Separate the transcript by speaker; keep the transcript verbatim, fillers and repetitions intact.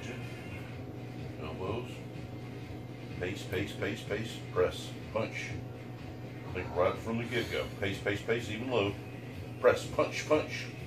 Speaker 1: extension. Elbows. Pace, pace, pace, pace. Press. Punch. I think right from the get-go. Pace, pace, pace, even load. Press, punch, punch.